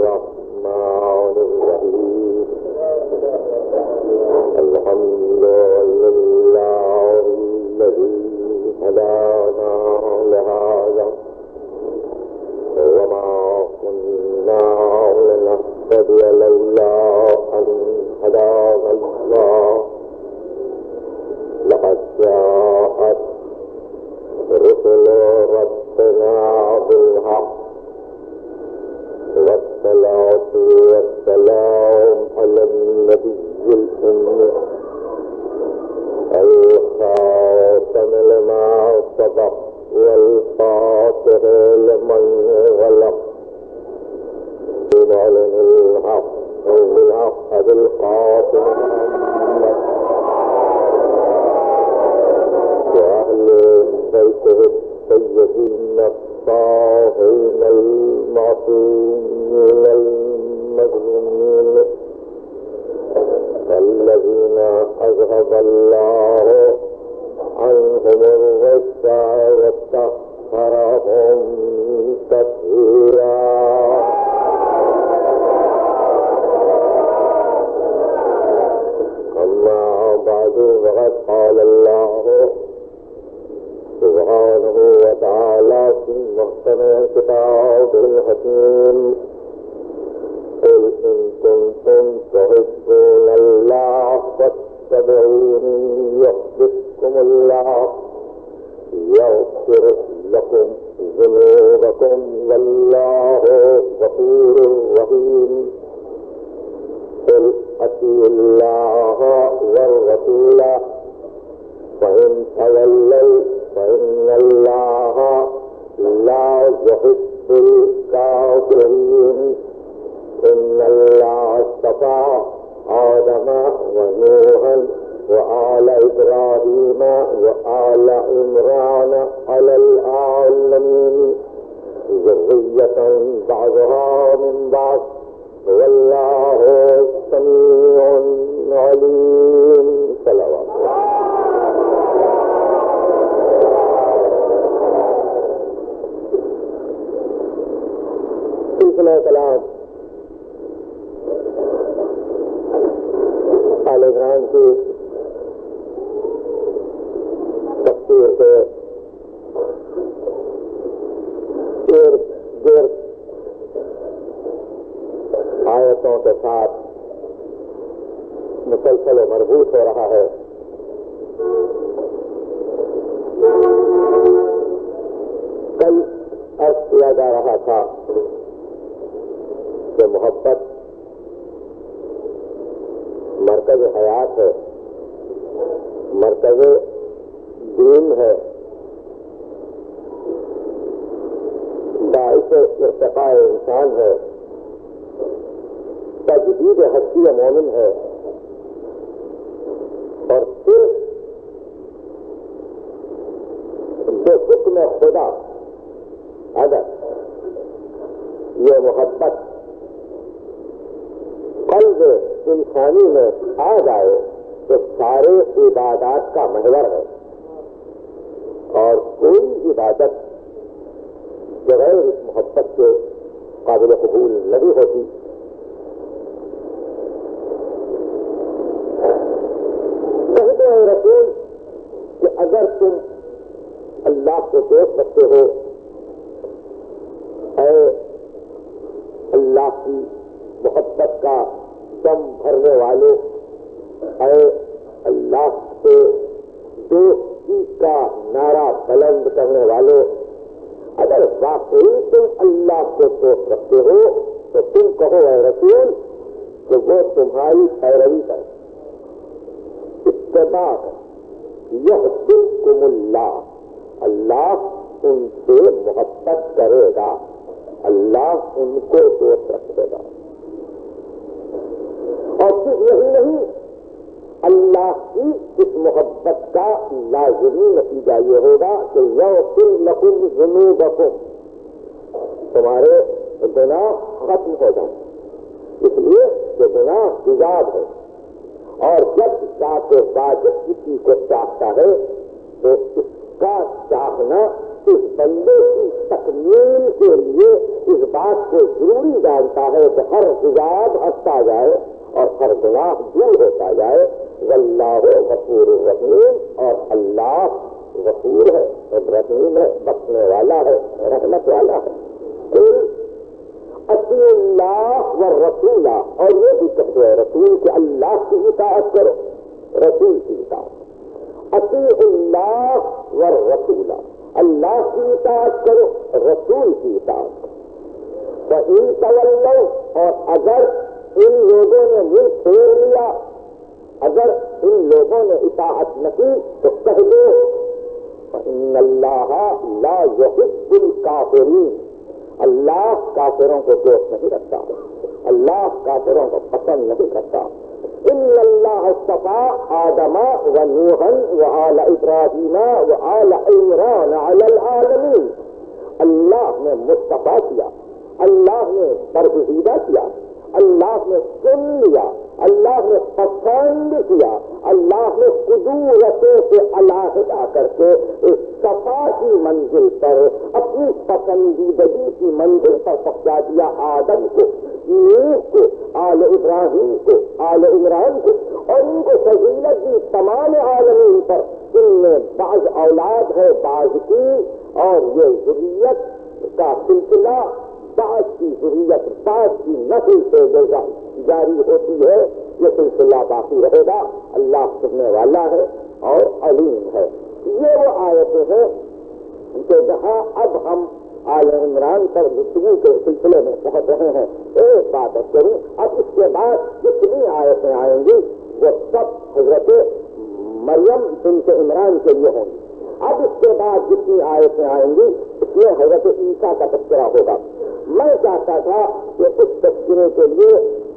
الرحمن الرحيم الحمد لله الذي هدانا لهذا وما كنا لنهتدي لولا أن هدانا الله لقد جاءت رسل ربنا بالحق والصلاة والسلام على النبي الأمي الخاتم لما سبق والفاتح لمن غلق بمعلن الحق بالحق بالخاتم محمد وأهل بيته الطيبين الطاهرين المعصومين المظلومين الذين أذهب الله عنهم الرجس وطهرهم تطهيرا. أما بعد فقد قال الله سبحانه وتعالى في محكم كتابه الحكيم قل إن كنتم تحبون الله فاتبعوني يحببكم الله يغفر لكم ذنوبكم والله غفور رحيم. قل أطيعوا الله والرسول فإن تولوا فإن الله لا يحب الكافرين. إن الله اصطفى آدم ونوحا وآل إبراهيم وآل عمران على العالمين ذرية بعضها من بعض والله سميع عليم. صلوات سلسلہ کلام آل عمران کی تفسیر کے ارد گرد آیتوں کے ساتھ مسلسل و مربوط ہو رہا ہے. کل عرض کیا جا رہا تھا کہ محبت مرکز حیات ہے، مرکز دین ہے، باعث ارتقاء انسان ہے، تجدید ہستی مومن ہے. اور صرف جو حکم خدا اگر یہ محبت قلب انسانی میں آ جائے تو سارے عبادات کا محور ہے، اور کوئی عبادت بغیر اس محبت کے قابل قبول نہیں ہوتی. کہتے ہیں رسول کہ اگر تم اللہ کو دیکھ سکتے ہو، اے اللہ کی محبت کا دم بھرنے والوں، اے اللہ سے دوستی کا نعرہ بلند کرنے والوں، اگر واقعی تم اللہ کو سوچ رکھتے ہو تو تم کہو اے رسول کہ وہ تمہاری پیروی کرے، اتباع ہے. یحببکم اللہ، اللہ ان سے محبت کرے گا، اللہ ان کو دوست رکھے گا. اور صرف یہی نہیں، اللہ کی اس محبت کا لازمی نتیجہ یہ ہوگا کہ یغفر لکم ذنوبکم، تمہارے گناہ ختم ہو جائیں. اس لیے کہ گناہ عذاب ہے، اور جب ذات واجب کسی کو چاہتا ہے تو اس کا چاہنا اس بندے کی تکمیل کے لیے اس بات کو ضروری جانتا ہے کہ ہر حجاب ہٹتا جائے اور ہر گناہ دور ہوتا جائے. واللہ غفور الرحیم، اور اللہ غفور ہے، رحیم ہے، بخشنے والا ہے، رحمت والا ہے. اطیعوا اللہ والرسول، اور یہ بھی کہتے ہیں رسول کہ اللہ کی اطاعت کرو، رسول کی اطاعت. اطیعوا اللہ والرسول، اللہ کی اطاعت کرو، رسول کی اطاعت. فإن تولوا، اور اگر ان لوگوں نے منہ پھیر لیا، اگر ان لوگوں نے اطاعت نہ کی تو کہہ دو فإن اللہ لا يحب الکافرین، اللہ کافروں کو دوست نہیں رکھتا، اللہ کافروں کو پسند نہیں کرتا. ان اللہ اصطفى آدم ونوحا وآل ابراہیم وآل عمران علی العالمین، اللہ نے مصطفیٰ کیا، اللہ نے برگزیدہ کیا، اللہ نے چن لیا، اللہ نے پسند کیا، اللہ نے قدورتوں سے علاحدہ کر کے اس صفا کی منزل پر اپنی پسندیدگی کی منزل پر پہنچا دیا. آدم کو، نوح کو، آل ابراہیم کو، آل عمران کو، اور ان کو فضیلت دی تمام عالمین پر. ان میں بعض اولاد ہے بعض کی، اور یہ ذریت کا سلسلہ بعض کی ذریت بعض کی نسل سے جاری ہوتی ہے، یہ سلسلہ باقی رہے گا. اللہ سننے والا ہے اور علیم ہے. یہ وہ آیتیں ہیں کہ جہاں اب ہم آل عمران پر گفتگو کے سلسلے میں پہنچ رہے ہیں. ایک بات کروں، اب اس کے بعد جتنی آیتیں آئیں گی وہ سب حضرت مریم بنت عمران کے لیے ہوں گی. اب اس کے بعد جتنی آیتیں آئیں گی اس میں حضرت عیسیٰ کا تذکرہ ہوگا. میں چاہتا تھا کہ اس تذکرے کے لیے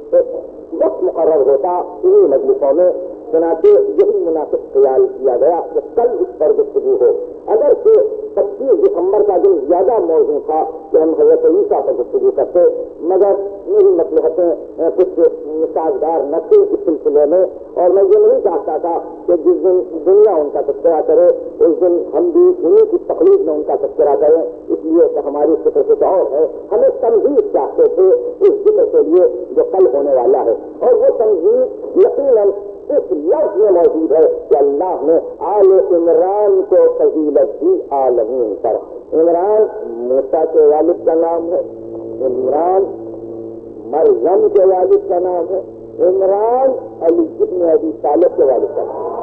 وقت مقرر ہوتا انہی مجلسوں میں، چنانچہ یہی مناسب خیال کیا گیا کہ کل اس پر گفتگو ہو. اگر کہ 25 دسمبر کا دن زیادہ موضوع تھا کہ ہم حضرت عیسیٰ پر گفتگو کرتے، مگر میری مصلحتیں کچھ سازگار نہ تھیں اس سلسلے میں، اور میں یہ نہیں چاہتا تھا کہ جس دن دنیا ان کا تذکرہ کرے اس دن ہم بھی انہیں کی تقلید میں ان کا تذکرہ کریں. اس لیے کہ ہماری فکر کچھ اور ہے. ہمیں تنظیم چاہتے تھے اس ذکر کے لیے جو کل ہونے والا ہے، اور وہ تنظیم یقیناً اس لفظ میں موجود ہے کہ اللہ نے آل عمران کو فضیلت دی عالمین پر. عمران موسیٰ کے والد کا نام ہے، عمران مریم کے والد کا نام ہے، عمران علی ابن ابی طالب کے والد کا نام ہے.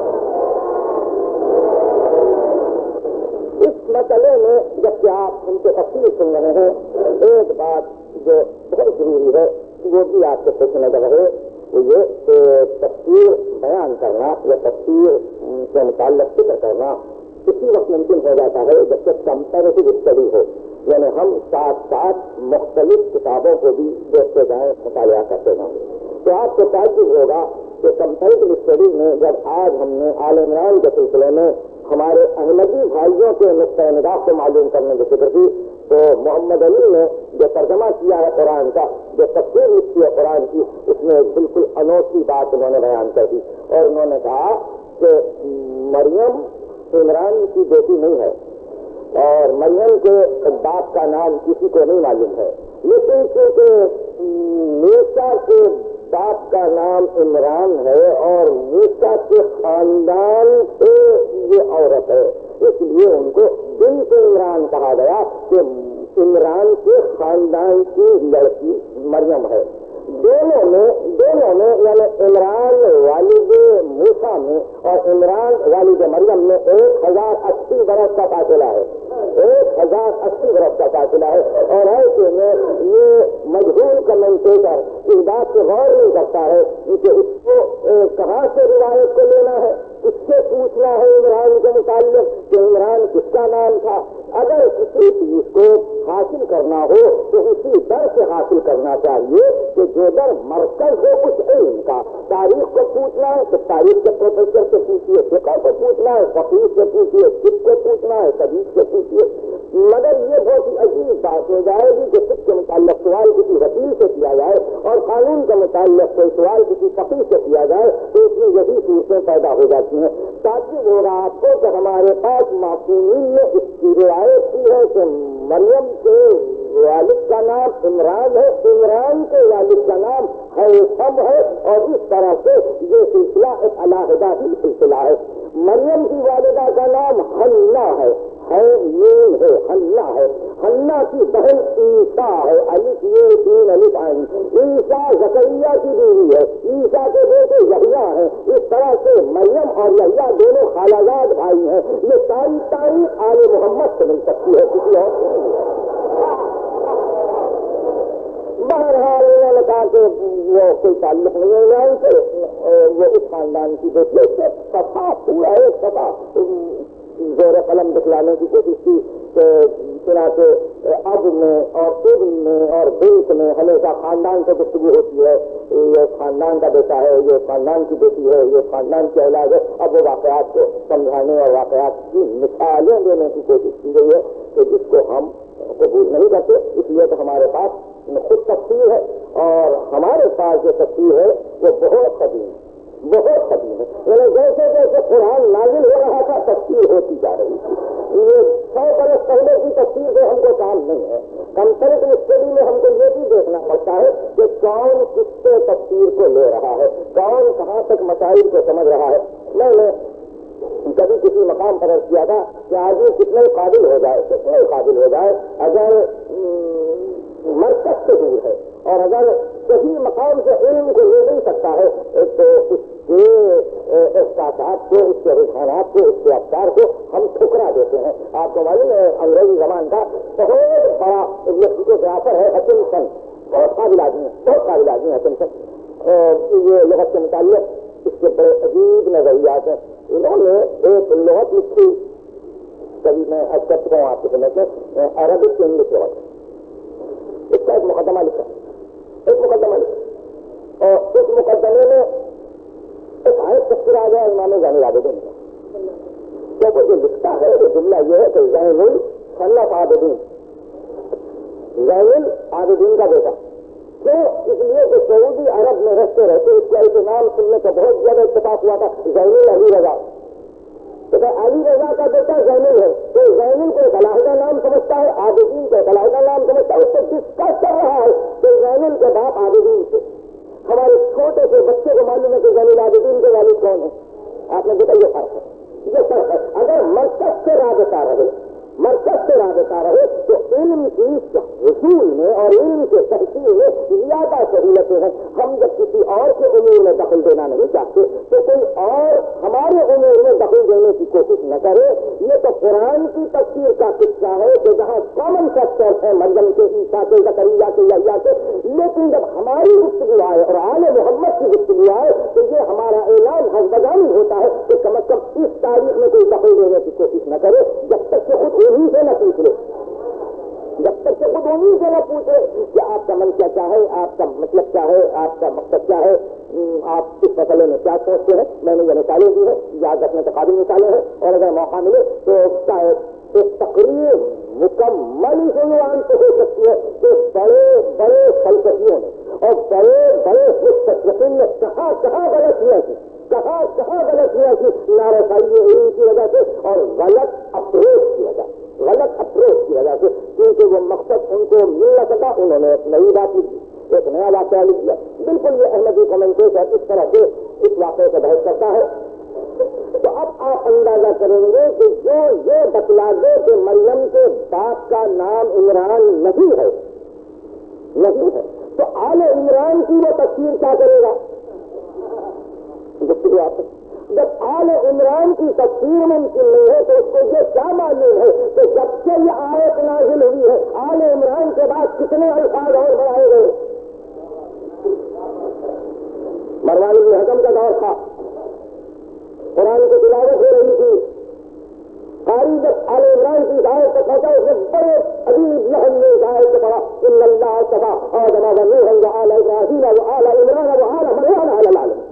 اس مسئلے میں جبکہ آپ ان کے تفصیل سن رہے ہیں، ایک بات جو بہت ضروری ہے وہ بھی آپ کے پیش نظر رہے، وہ یہ کہ تفسیر بیان کرنا یا تفسیر کے متعلق فکر کرنا اسی وقت ممکن ہو جاتا ہے جب تک کمپیریٹو اسٹڈی ہو، یعنی ہم ساتھ ساتھ مختلف کتابوں کو بھی دیکھتے جائیں، مطالعہ کرتے جائیں. تو آپ کو تعجب ہوگا کہ کمپیریٹو اسٹڈی میں جب آج ہم نے آل عمران کے سلسلے میں ہمارے احمدی بھائیوں کے نقطۂ نگاہ کو معلوم کرنے کی فکر کی، تو محمد علی نے جو ترجمہ کیا ہے قرآن کا، جو تفسیر لکھی ہے قرآن کی، اس میں بالکل انوکھی بات انہوں نے بیان کر دی، اور انہوں نے کہا کہ مریم عمران کی بیٹی نہیں ہے اور مریم کے باپ کا نام کسی کو نہیں معلوم ہے، لیکن کیونکہ موسیٰ کے باپ کا نام عمران ہے اور موسیٰ کے خاندان سے یہ عورت ہے، اس لیے ان کو بنت عمران کہا گیا کہ عمران کے خاندان کی لڑکی مریم ہے. دونوں میں یعنی عمران والد موسیٰ میں اور عمران والد مریم میں 1080 برس کا فاصلہ ہے، 1080 برس کا فاصلہ ہے. اور ایسے میں یہ مجہول کمنٹیٹر اس بات سے غور نہیں کرتا ہے کہ اس کو کہاں سے روایت کو لینا ہے، اس سے پوچھنا ہے عمران کے متعلق کہ عمران کس کا نام تھا. اگر کسی چیز کو حاصل کرنا ہو تو اسی در سے حاصل کرنا چاہیے کہ جو در مرکز ہو اس علم کا. تاریخ کو پوچھنا ہے تو تاریخ کے پروفیسر سے پوچھیے، فقہ کو پوچھنا ہے فقیر سے پوچھیے، فقہ کو پوچھنا ہے طبیب سے پوچھیے. مگر یہ بہت ہی عجیب بات ہو جائے گی کہ فقہ کے متعلق سوال کسی وکیل سے کیا جائے اور قانون کے متعلق کوئی سوال کسی فقیر سے کیا جائے تو اس میں یہی صورتیں پیدا ہو جاتی ہیں. تعجب ہو رہا آپ کو کہ ہمارے پاس معصومین میں اس کی روایت کی ہے کہ مریم کے والد کا نام عمران ہے، عمران کے والد کا نام حیثم ہے، اور اس طرح سے یہ سلسلہ ایک علیحدہ ہی سلسلہ ہے۔ مریم کی والدہ کا نام حنا ہے، نون ہے، حنا ہے۔ حنا کی بہن عیسیٰ ہے، الف یہ تین الف عین۔ عیسیٰ زکریا کی بیوی ہے، عیسیٰ کے بیٹے یحییٰ ہیں۔ اس طرح سے مریم اور یحییٰ دونوں خالازاد بھائی ہیں۔ یہ ساری تاریخ آل محمد سے مل سکتی ہے، کسی اور بہرحال انہوں نے کہا کہ وہ کوئی تعلق نہیں ہے ان سے، وہ اس خاندان کی بیٹی سے صفا پورا ایک صفا زور قلم دکھلانے کی کوشش کی کہ چنانچہ اب میں اور ابن میں اور بنت میں ہمیشہ خاندان سے گفتگو ہوتی ہے، یہ خاندان کا بیٹا ہے، یہ خاندان کی بیٹی ہے، یہ خاندان کی اولاد ہے۔ اب وہ واقعات کو سمجھانے اور واقعات کی مثالیں دینے کی کوشش کی گئی ہے کہ جس کو ہم قبول نہیں کرتے، اس لیے تو ہمارے پاس خود تفسیر ہے، اور ہمارے پاس جو تفسیر ہے وہ بہت قدیم ہے، بہت قدیم ہے۔ یعنی جیسے جیسے قرآن نازل ہو رہا تھا تفسیر ہوتی جا رہی تھی۔ یہ 100 برس پہلے کی تفسیر سے ہم کو کام نہیں ہے۔ کمپیریٹو اسٹڈی میں ہم کو یہ بھی دیکھنا پڑتا ہے کہ کون کس سے تفسیر کو لے رہا ہے، کون کہاں تک مسائل کو سمجھ رہا ہے۔ میں نے کبھی کسی مقام پر عرض کیا تھا کہ آدمی کتنے قابل ہو جائے اگر مرکز سے دور ہے، اور اگر صحیح مقام سے علم کو لے نہیں سکتا ہے تو اس کے احساسات کو، اس کے رجحانات کو، اس کے افکار کو ہم ٹھکرا دیتے ہیں۔ آپ کو معلوم ہے انگریزی زبان کا بہت بڑا فلسفر ہے ہچنسن، بہت قابل آدمی ہے ہچنسن۔ یہ لغت کے متعلق اس کے بڑے عجیب نظریات ہیں۔ انہوں نے ایک لغت لکھی، کبھی میں عرض کر چکا ہوں آپ کے سمجھ میں، عربک انگلش لغت، اس کا ایک مقدمہ لکھا، اور اس مقدمے میں ایک آیت تذکرہ آ گیا امام زین العابدین کا۔ تو وہ جو لکھتا ہے وہ جملہ یہ ہے کہ زین الخلف عابدین، زین العابدین کا بیٹا۔ کیوں؟ اس لیے کہ سعودی عرب میں رہتے اس کا ایک نام سننے کا بہت زیادہ اتفاق ہوا تھا، زین علی رضا۔ تو علی رضا کا بیٹا زین ہے، تو زین کو ایک علیحدہ نام سمجھتا ہے، عابدین کو ایک علیحدہ نام سمجھتا ہے، اس سے ڈسکس کر رہا ہے کہ زین کے باپ عابدین سے۔ ہمارے چھوٹے سے بچے کو معلوم ہے کہ زین العابدین کے والد کون ہے۔ آپ نے دیکھا یہ فرق ہے۔ اگر مرکز سے رابطہ رہے تو علم کی حصول میں اور علم کے تحصیل میں زیادہ سہولتیں ہیں۔ ہم جب کسی اور کے امور میں دخل دینا نہیں چاہتے تو کوئی اور ہمارے امور میں دخل دینے کی کوشش نہ کرے۔ یہ تو قرآن کی تفسیر کا قصہ ہے کہ جہاں کامن فیکٹر ہے مریم کے، عیسیٰ کے، زکریا کے، یحییٰ کے، لیکن جب ہماری گفتگو آئے اور آل محمد کی گفتگو آئے تو یہ ہمارا اعلان حسبگانی ہوتا ہے کہ کم از کم اس تاریخ میں کوئی دخل دینے کی کوشش نہ کرے جب تک کہ خود انہیں سے نہ پوچھ لے، کہ آپ کا منشا کیا ہے، آپ کا مطلب کیا ہے، آپ کا مقصد کیا ہے، آپ اس مسئلے میں کیا سوچتے ہیں۔ میں نے یہ مثالیں دی ہیں، یاد رکھنے کے قابل مثالیں ہیں، اور اگر موقع ملے تو اس کا ایک تقریر مکمل عنوان سے ہو سکتی ہے کہ بڑے بڑے فلسفیوں نے اور بڑے بڑے مستشرقین نے کہاں غلطیاں کی، کہاں غلطیاں کی نارسائی علم کی وجہ سے اور غلط اپروچ کی وجہ سے، کیونکہ وہ مقصد ان کو مل نہ سکا، انہوں نے ایک نئی بات لکھی، ایک نیا واقعہ لکھ دیا۔ بالکل یہ احمدی کمنٹیٹر اس طرح سے اس واقعے کو بحث کرتا ہے۔ تو اب آپ اندازہ کریں گے کہ جو یہ بتلا دے کہ مریم کے باپ کا نام عمران نہیں ہے تو آل عمران کی وہ تفسیر کیا کرے گا؟ جب آل عمران کی تفسیر ممکن نہیں ہے تو اس کو یہ کیا معلوم ہے کہ جب سے یہ آیت نازل ہوئی ہے آل عمران کے بعد کتنے الفاظ اور بڑھائے گئے؟ مروان بن حکم کا دور تھا، قرآن کی تلاوت ہو رہی تھی، قاری جب آل عمران کی آیت تک پہنچا اس نے بڑے عجیب لہن میں اس آیت کو پڑھا، ان اللہ اصطفیٰ آدم ونوحا وآل ابراہیم وآل عمران وآل مریم علی العالمین۔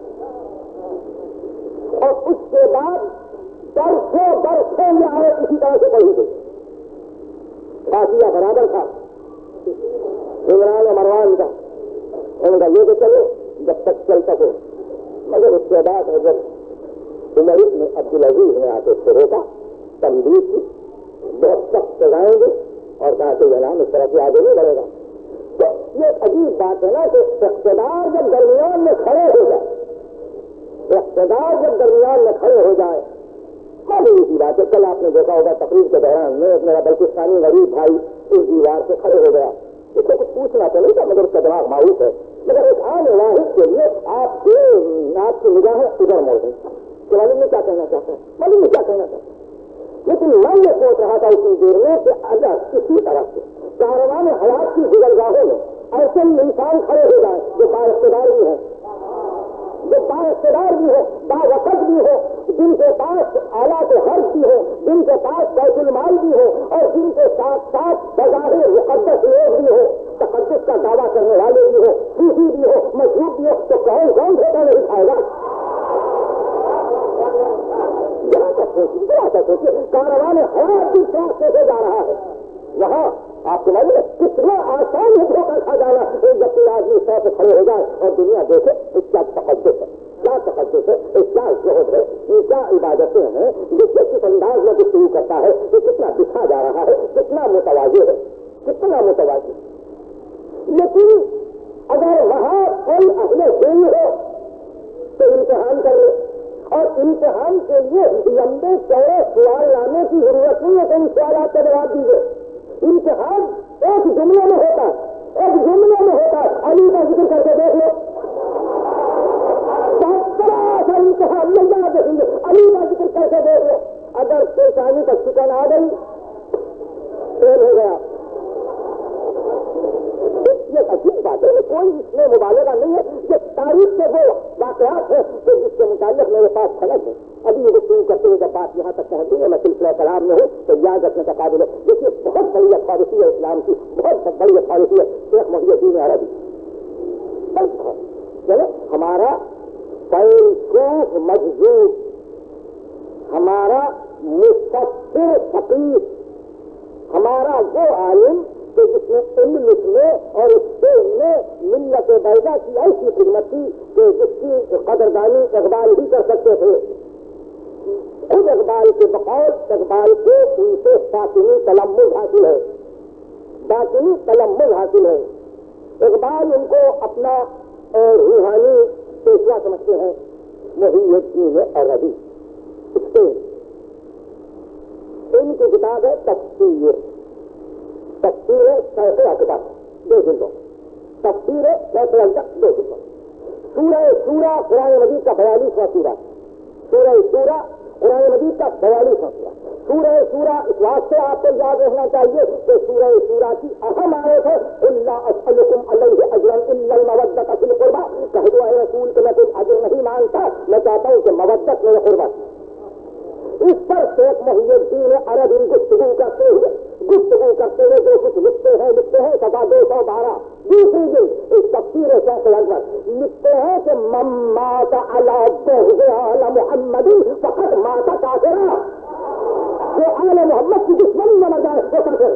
اور اس کے بعد برسوں یہ آیت اسی طرح سے پڑھی گئی، فاصلہ برابر تھا عمران و مروان کا، ان کا یہ تو چلو جب تک چل سکے، مگر اس کے بعد حضرت عمر بن عبدالعزیز نے آ کے اس کو روکا، تنبیہ کی، بہت سخت سزائیں گے اور باقی علام اس طرح سے آگے نہیں بڑھے گا. تو یہ ایک عجیب بات ہے نا کہ اقتدار جب درمیان میں کھڑے ہو جائے، اقتدار جب درمیان میں کھڑے ہو جائے، معلوم سی بات ہے. کل آپ نے دیکھا ہوگا تقریر کے دوران میں میرا بلوچستانی غریب بھائی اس دیوار سے کھڑے ہو گیا. اس کو کچھ پوچھنا تو نہیں تھا مگر اس کا دماغ معروف ہے. مگر ایک عام واحد کے لیے آپ کی نگاہیں ادھر موڑ دیں کہ معلوم میں کیا کہنا چاہتا ہے، معلوم میں کیا کہنا چاہتا ہے. لیکن میں یہ سوچ رہا تھا اتنی دیر میں کہ اگر کسی طرح سے کاروان حیات کی گزرگاہوں میں ایسے انسان کھڑے ہو جائیں جو با اقتدار بھی ہے، جو با اقتدار بھی ہو، با وقت بھی ہو، جن کے پاس آلات حرف بھی ہو، جن کے پاس بیت المال بھی ہو، اور جن کے ساتھ ساتھ بظاہر مقدس لوگ بھی ہو، تقدس کا دعویٰ کرنے والے بھی ہو، صوفی بھی ہو، مجذوب بھی ہو، تو کون دھوکہ نہیں کھائے گا؟ سوچیے کاروان حیات جس راستے سے جا رہا ہے وہاں آپ کو معلوم ہے کتنا آسان ہے دھوکہ کھا جانا. جب کوئی آدمی سو سے کھڑے ہو جائے اور دنیا دیکھے اس کا تقدس ہے، کیا تقدس ہے، اس کا زہد ہے، یہ کیا عبادتیں ہیں، جس کس انداز میں گفتگو کرتا ہے، یہ کتنا دکھا جا رہا ہے، کتنا متوازی ہے، کتنا متوازی. لیکن اگر وہاں کوئی اہل دین ہو تو امتحان کر لے، اور امتحان کے لیے لمبے چوڑے سوال لانے کی ضرورت نہیں ہے کہ ان سوالات کا جواب دیجیے. امتحان ایک جملے میں ہوتا ہے، ایک جملے میں ہوتا ہے. علی کا ذکر کر کے دیکھ لو، بہت سا امتحان مل جائے دیکھیں گے. علی کا ذکر کر کے دیکھ لو، اگر پریشانی کا شکن آ گئی فیل ہو گیا. یہ عجیب بات ہے، کوئی اس میں مبالغہ نہیں ہے. یہ تاریخ کے وہ واقعات ہیں کہ جس کے متعلق میرے پاس خلق ہے. ابھی یہ گفتگو کرتے ہوئے جب بات یہاں تک پہنچی ہے میں سلسلہ کلام میں ہوں تو یاد رکھنے کا قابل ہے. دیکھیے بہت بڑی اتھارٹی ہے اسلام کی، بہت بڑی اتھارٹی ہے شیخ محی الدین عربی. چلو ہمارا فیلسوف مجذوب، ہمارا مفسر فقیہ، ہمارا وہ عالم کہ جس نے علم لکھنے اور اس سے میں ملت بیضا کی ایسی خدمت کی کہ جس کی قدردانی اقبال ہی کر سکتے تھے. خود اقبال کے بقول اقبال کو ان سے باطنی تلمذ حاصل ہے، باطنی تلمذ حاصل ہے. اقبال ان کو اپنا روحانی پیشوا سمجھتے ہیں. محی الدین عربی ان کی کتاب ہے تفسیر شیخ اکبر، 2 جلدوں. تفسیر شیخ اکبر 2 جلدوں. سورہ شورا قرآن مجید کا 42واں سورہ، سورہ شورا قرآن مجید کا 42واں سورہ. سورہ شورا اس واسطے آپ کو یاد رکھنا چاہیے کہ سورہ شورا کی اہم آیت ہے الا اسألکم علیہ اجرا الا المودۃ فی القربى. کہہ دو اے رسول کہ میں کچھ اجر نہیں مانگتا، میں چاہتا ہوں کہ مودت میرے قربت. اس پر شیخ محی الدین عربی گفتگو کرتے ہوئے جو کچھ لکھتے ہیں سوا 212 دوسری دن اس تفسیر شیخ اکبر لکھتے ہیں کہ من مات علی بغض آل محمد فقط مات کافرا. جو آل محمد کی دشمنی میں مر جائے وہ کافر.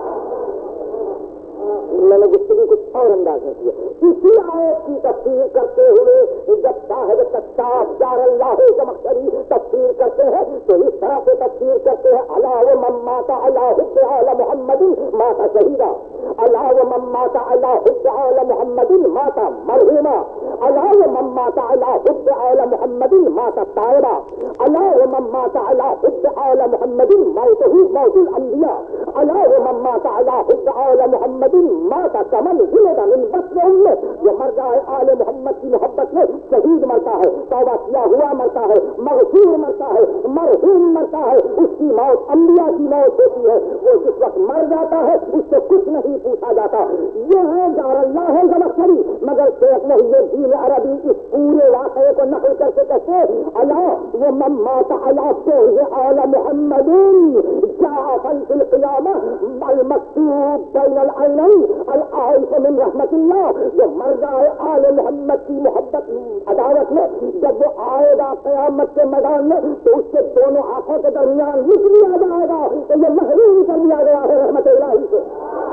میں نے گفتگو کچھ اور انداز میں کیا. اسی آیت کی تفسیر کرتے ہوئے جب صاحب کشاف جار اللہ زمخشری تفسیر کرتے ہیں تو اس طرح سے تفسیر کرتے ہیں الا ومن مات علی حب آل محمد مات شہیدا، الا ومن مات علی حب آل محمد مات مرحوما، الا ومن مات علی حب آل محمد مات تائبا، الا ومن مات علی حب آل محمد موتہ موت الانبیاء، الا ومن مات علی حب آل محمد مات کمن ولد من بطن امه. جو مر جائے آل محمد کی محبت میں شہید مرتا ہے، توبہ کیا ہوا مرتا ہے، مغفور مرتا ہے، مرحوم مرتا ہے. اس کی موت انبیاء کی موت ہوتی ہے. وہ جس وقت مر جاتا ہے اس سے کچھ نہیں پوچھا جاتا. یہ ہے جار اللہ ہے زمخشری. مگر شیخ محی الدین عربی اس پورے واقعے کو نقل کر کے کہتے الا ومن مات علی بغض آل محمد جاء فی القیامہ المکتوب بین العینین العائف من رحمت اللہ. جو مر جائے آل محمد کی محبت عداوت میں جب وہ آئے گا قیامت کے میدان میں تو اس کے دونوں آنکھوں کے درمیان لکھ دیا جائے گا تو یہ محروم کر دیا گیا ہے رحمت الہی سے.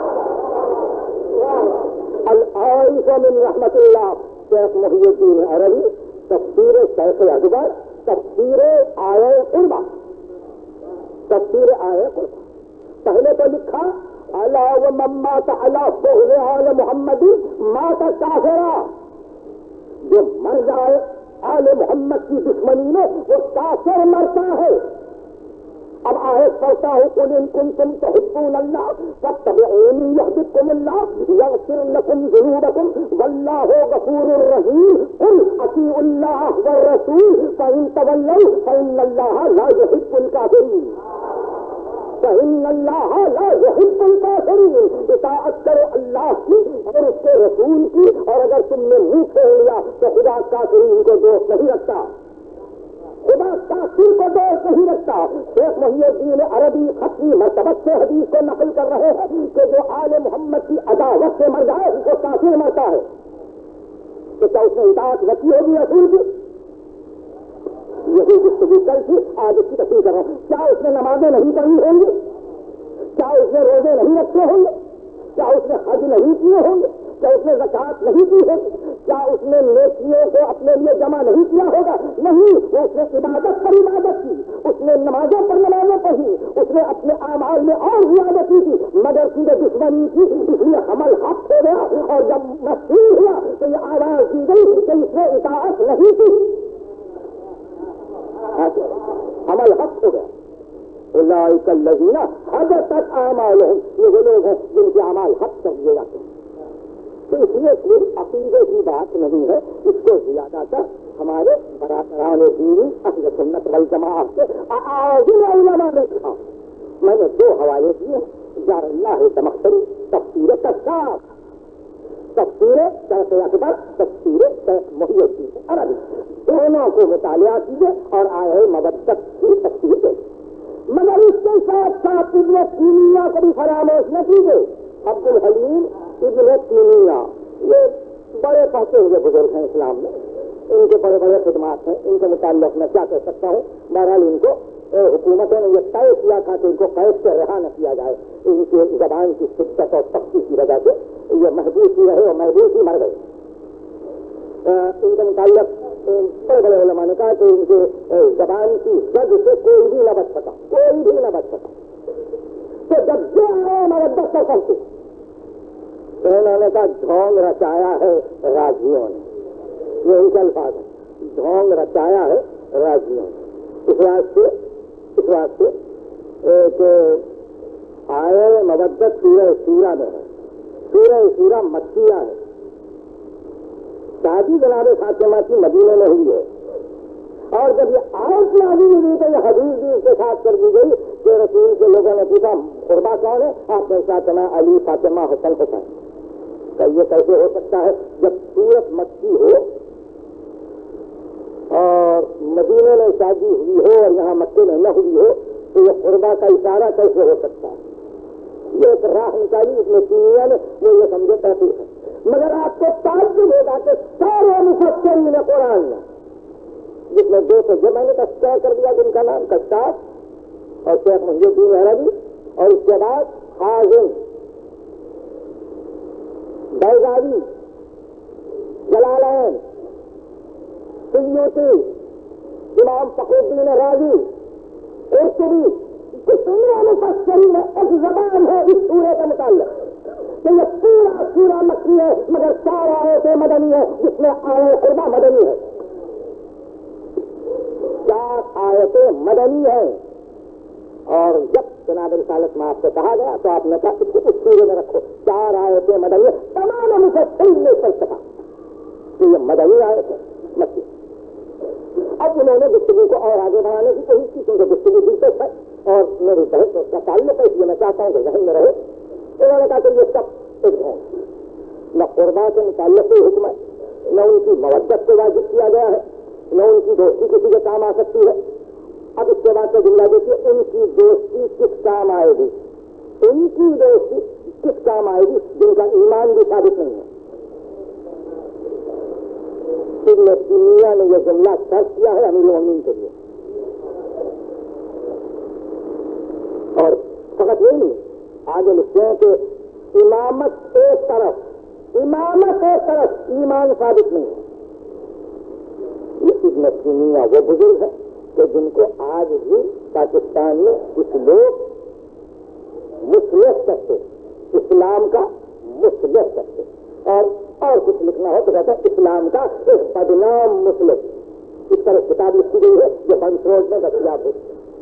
العائف من رحمت اللہ. شیخ محی الدین عربی تفسیر شیخ اکبر تفسیر آیہ قربہ، تفسیر آیہ قربہ. پہلے تو لکھا الا ومن مات علی بغض آل محمد مات کافرا، جو مر جائے آل محمد کی دشمنی میں وہ کافر مرتا ہے۔ اب آیت پڑھتا ہوں قل ان کنتم تحبون اللہ فاتبعونی یحببکم اللہ یغفر لکم ذنوبکم واللہ غفور رحیم قل اطیعوا اللہ والرسول فإن تولوا فإن اللہ لا يحب الکافرین، فإن اللہ لا يحب الکافرین، اطاعت کرو اللہ کی اور اس کے رسول کی، اور اگر تم نے منہ پھیر لیا تو خدا کافرین کو دوست نہیں رکھتا، خدا کافر کو دوست نہیں رکھتا۔ شیخ محی الدین عربی خطی مرتبت سے حدیث کو نقل کر رہے ہیں کہ جو آل محمد کی عداوت سے مر جائے وہ کافر مرتا ہے۔ تو کیا اس نے اطاعت رکھی ہوگی رسول کی؟ یہی گفتگو کل تھی، آج اس کی تشریح کر رہا ہوں۔ کیا اس نے نمازیں نہیں پڑھی ہوں گی؟ کیا اس نے روزے نہیں رکھے ہوں گے؟ کیا اس نے حج نہیں کیے ہوں گے؟ کیا اس نے زکات نہیں دی ہوگی؟ کیا اس نے نیکیوں کو اپنے لیے جمع نہیں کیا ہوگا؟ نہیں، وہ اس نے عبادت پر عبادت کی، اس نے نمازوں پر نمازیں پڑھی، اس نے اپنے اعمال میں اور زیادت کی تھی، مگر سیدھے دشمنی کی، اس لیے حمل حق ہو گیا، اور جب مسیح ہوا تو یہ آواز دی گئی کہ اس نے اطاعت نہیں کی، حمل حق ہو گیا۔ اولئک الذین حبطت اعمالہم، یہ وہ لوگ ہیں جن کے اعمال حق کر دیے جاتے ہیں۔ تو اس لیے کوئی عقیدے کی بات نہیں ہے، اس کو زیادہ تر ہمارے برادران دین اہل سنت والجماعت سے اعاظم علماء نے کہا۔ میں نے 2 حوالے دیے، جار اللہ تمختری، تفسیر کشاف، تفسیر شیخ اکبر، تفسیر شیخ محی الدین عربی، دونوں کو مطالعہ کیجیے اور آئے مودت کی تفسیر دے، مگر اس کے ساتھ ساتھ ابن تیمیہ کو بھی فراموش نہ کیجیے۔ عبد الحلیم ابن تیمیہ یہ بڑے پڑھتے ہوئے بزرگ ہیں اسلام میں، ان کے بڑے بڑے خدمات ہیں، ان کے متعلق میں کیا کہہ سکتا ہوں۔ بہرحال ان کو حکومتوں نے یہ طے کیا تھا کہ ان کو قید سے رہا نہ کیا جائے، ان کی زبان کی شدت اور سختی کی وجہ سے یہ محبوس ہی رہے اور محبوس ہی مر گئے۔ ان کے متعلق بڑے بڑے علماء نے کہا کہ ان کے زبان کی زد سے کوئی بھی نہ بچ سکا، کوئی بھی نہ بچ سکا۔ تو جب جو آئے ہمارے دفتر پہنچے تو انہوں نے کہا ڈھونگ رچایا ہے راضیوں نے، یہ ان کے الفاظ ہیں، ڈھونگ رچایا ہے راضیوں نے۔ اس واسطے کہ آئے مودت سورہ سورہ میں ہے، سورہ سورہ مکیہ ہے، شادی جناب فاطمہ کی مدینے میں ہوئی ہے، اور جب یہ آیت نازل ہوئی تو یہ حدیث بھی اس کے ساتھ کر دی گئی کہ رسول کے لوگوں نے پوچھا قربا کون ہے؟ آپ نے کہا تنا علی فاطمہ حسن حسین۔ کہ یہ کیسے ہو سکتا ہے جب سورت مکی ہو اور مدینے میں شادی ہوئی ہو اور یہاں مکے میں نہ ہوئی ہو، تو یہ قربا کا اشارہ کیسے ہو سکتا ہے؟ یہ ایک راہ نکالی اس میں کیمیا نے، وہ یہ سمجھے تحقیق ہے۔ مگر آپ کو تعجب ہوگا کہ سارے مفسرین قرآن میں، جس میں 2 جو میں نے طے کر دیا جن کا نام کشاف اور شیخ محی الدین عربی، اور اس کے بعد حازم، بیضاوی، جلالین، سیوطی، امام فخر الدین رازی، قرطبی، کتنے مفسرین میں ایک زبان ہے اس سورے کے متعلق کہ یہ پورا سورہ مکی ہے، مگر 4 آیتیں مدنی ہے، جس میں آیہ قربا مدنی ہے، 4 آیتیں مدنی ہیں۔ اور جب جناب رسالت میں آپ سے کہا گیا تو آپ نے کہا اس کو اس سورے میں رکھو، 4 آیتیں مدنی ہے، تمام مفسرین نے چل سکا کہ یہ مدنی آیت ہے مکی۔ اب انہوں نے گفتگو کو اور آگے بڑھانے کی کوشش کی، کیونکہ گفتگو دلچسپ ہے اور میری بحث اس کا تعلق ہے، اس لیے میں چاہتا ہوں کہ ذہن میں رہے۔ انہوں نے کہا کہ یہ سب ایک ہے، نہ قربا کے متعلق کوئی حکم ہے، نہ ان کی مودت کو واجب کیا گیا ہے، نہ ان کی دوستی کسی کے کام آ سکتی ہے۔ اب اس کے بعد کا جملہ دیکھیے، ان کی دوستی کس کام آئے گی؟ ان کی دوستی کس کام آئے گی جن کا ایمان بھی ثابت نہیں ہے؟ ابن تیمیہ نے یہ جملہ سرچ کیا ہے امیر المومنین کے لیے، اور فقط یہی نہیں، آگے لکھتے ہیں کہ امامت ایک طرف، ایمان ثابت نہیں ہے۔ یہ ابن تیمیہ وہ بزرگ ہے کہ جن کو آج بھی پاکستان میں کچھ لوگ مصلح کہتے، اسلام کا مصلح کہتے، اور کچھ لکھنا ہو تو کہتے ہیں اسلام کا ایک بدنام مصلح. اس طرح کتاب لکھی گئی ہے جو بنس روڈ میں دستیاب ہے.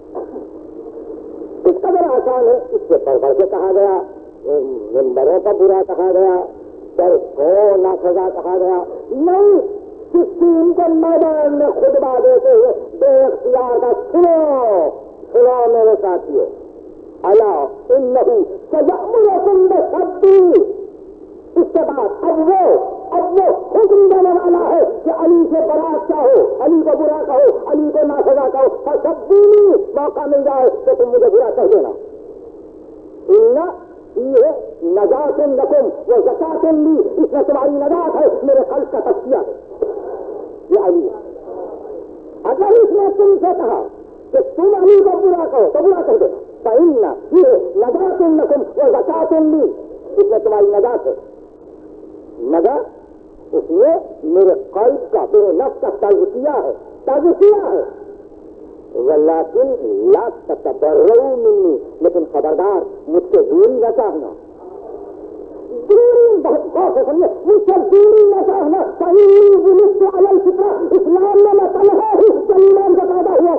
اس کا بڑا آسان ہے، اس سے پڑھ پڑھ کے کہا گیا، ممبروں کا برا کہا گیا، در کو ناخذا کہا گیا. نہیں، سکین کو میدان میں خطبہ دیتے ہوئے بے اختیار کا سنو میرے ساتھیوں، الا انہ سیأمرکم بالصبر. اس کے بعد اب وہ حکم دینے والا ہے کہ علی سے برات چاہو، علی کو برا کہو، علی کو ناخذا کہو، فصبونی، موقع مل جائے تو تم مجھے برا کہہ دینا. یہ نجات لکم و زکات لی، اس میں تمہاری نجات ہے، میرے قلب کا تزکیہ ہے. یہ علی ہے. اگر اس نے تم سے کہا کہ تم علی کو برا کہو تو برا کہہ دینا. فإن یہ نجات لکم و زکات لی، اس میں تمہاری نجات ہے. نجات اس میں میرے قلب کا، میرے نفس کا تزکیہ ہے. ولیکن لا تتبرؤوا منی، لیکن خبردار مجھ سے دوری نہ چاہنا. دوری بہت غور سے سمجھے، مجھ سے دوری نہ چاہنا. فإنی ولدت علی الفطرہ، اسلام میں میں تنہا ہی ایمان سے پیدا ہوا.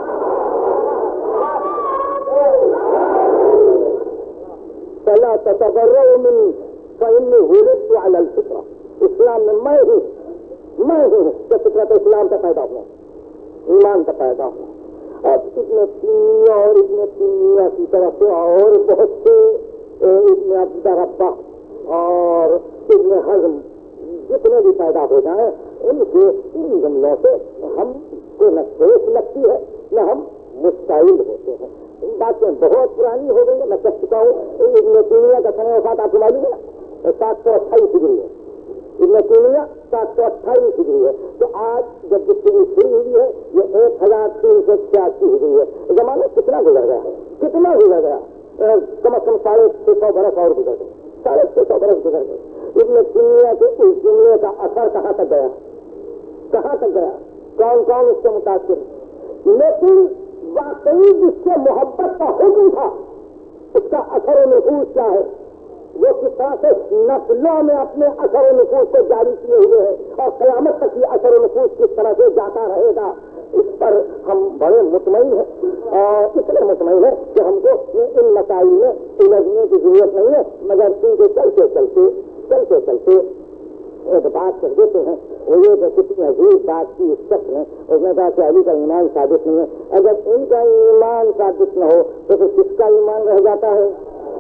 فلا تتبرؤوا منی فإنی ولدت علی الفطرہ، اسلام میں میں ہوں کہ فطرت اسلام کا پیدا ہوا، ایمان کا پیدا ہوا. اب ابن تیمیہ اور ابن تیمیہ کی طرف سے اور بہت سے ابن عبد الربہ اور ابن حزم جتنے بھی پیدا ہو جائیں، ان جملوں سے ہم کو نہ ٹھیس لگتی ہے نہ ہم مستعد ہوتے ہیں. باتیں بہت پرانی ہو گئی ہیں. میں کہہ چکا ہوں ابن تیمیہ کا سنہ وفات آپ کو معلوم ہے 728 ہجری ہے. ابن تیمیہ 728 ہجری ہے. تو آج جب گفتگو شروع ہوئی ہے یہ 1386 ہجری ہے. زمانہ کتنا گزر گیا، کم از کم 650 برس اور گزر گئے، 650 برس گزر گئے. ابن تیمیہ کے اس جملے کا اثر کہاں تک گیا، کون اس سے متاثر ہے. لیکن واقعی جس سے محبت کا حکم تھا اس کا اثر و نفوذ کیا ہے، وہ کس طرح سے نسلوں میں اپنے اثر و نفوذ کو جاری کیے ہوئے ہیں اور قیامت تک یہ اثر و نفوذ کس طرح سے جاتا رہے گا، اس پر ہم بڑے مطمئن ہیں. اور اتنے مطمئن ہیں کہ ہم کو ان مسائل میں الجھنے کی ضرورت نہیں ہے، مگر چلتے چلتے ایک بات کر دیتے ہیں. وہ یہ کہ کتنی عجیب بات کی اس شخص نے، اس نے کہا کہ علی کا ایمان ثابت نہیں ہے. اگر ان کا ایمان ثابت نہ ہو تو پھر کس کا ایمان رہ جاتا ہے؟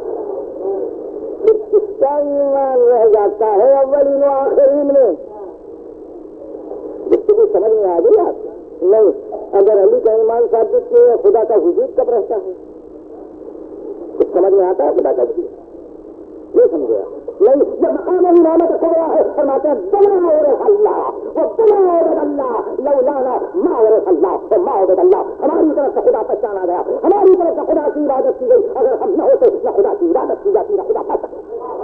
کس کا ایمان رہ جاتا ہے اولین و آخرین میں؟ گفتگو سمجھ میں آ گئی آپ؟ نہیں. اگر علی کا ایمان ثابت نہیں ہے خدا کا وجود کب رہتا ہے؟ کچھ سمجھ میں آتا ہے خدا کا وجود؟ یہ سمجھا نہیں. جب مقام امامت کھڑا ہے فرماتے ہیں بلا عورت اللہ وہ بلا عورت اللہ لولانا ما عورت اللہ تو ما عورت اللہ. ہماری طرف سے خدا پہچانا گیا، ہماری طرف سے خدا کی عبادت کی گئی. اگر ہم نہ ہوتے نہ خدا کی عبادت کی جاتی نہ خدا پاتا.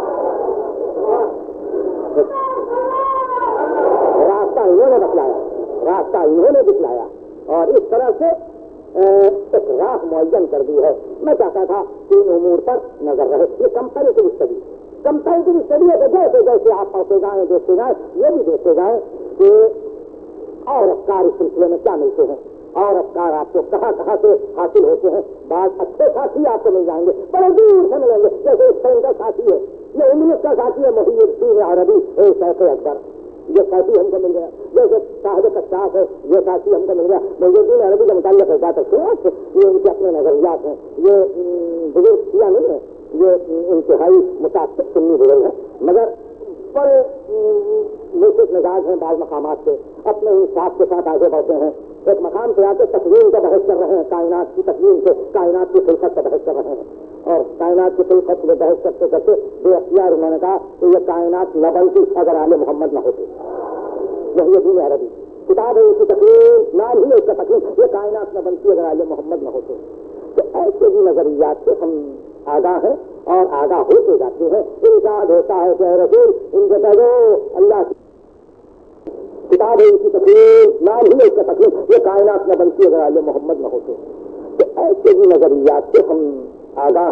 راستہ انہوں نے دکھلایا اور اس طرح سے ایک راہ معین کر دی ہے. میں چاہتا تھا تین امور پر نظر رہے. یہ کمپیریٹو اسٹڈی ہے کہ جیسے جیسے آپ پڑھتے جائیں دیکھتے جائیں یہ بھی دیکھتے جائیں کہ اور افکار اس سلسلے میں کیا ملتے ہیں اور افکار آپ کو کہاں سے حاصل ہوتے ہیں. بعض اچھے ساتھی آپ کو مل جائیں گے، بڑے دور سے ملیں گے. جیسے اس کا ساتھی ہے، یہ انگلش کا ساتھی ہے محی الدین عربی شیخ اکبر، یہ ساتھی ہم کو مل گیا. جیسے صاحب کشاف ہے، یہ ساتھی ہم کو مل گیا. محی الدین عربی کے متعلق ہے بات ہے، یہ ان کے اپنے نظریات ہیں. یہ بزرگ کیا نہیں ہے، یہ انتہائی متاثر سنی بزرگ ہے، مگر بڑے ملک مزاج ہیں. بعض مقامات سے اپنے انصاف کے ساتھ آگے بڑھتے ہیں. ایک مقام پہ آ کے تقویم کا بحث کر رہے ہیں، کائنات کی تقویم سے کائنات کی خلقت کا بحث کر رہے ہیں. اور کائنات کی خلقت میں بحث کرتے کرتے بے اختیار انہوں نے کہا کہ یہ کائنات نہ بنتی اگر آل محمد نہ ہوتے. یہی دین عربی کتاب ہے، اس کی تقویم نام ہی اس کا تقویم، یہ کائنات نہ بنتی اگر آل محمد نہ ہوتے. تو ایسے بھی نظریات سے ہم آگاہ ہیں اور آگاہ ہوتے جاتے ہیں. ارشاد ہوتا ہے کہ رسول ان کے پہلو اللہ کی کتاب ہے، اس کی تقویم نام ہی اس کا تقویم، یہ کائنات نہ بنتی اگر آل محمد نہ ہوتے. تو ایسے بھی نظریات سے ہم آگاہ ہیں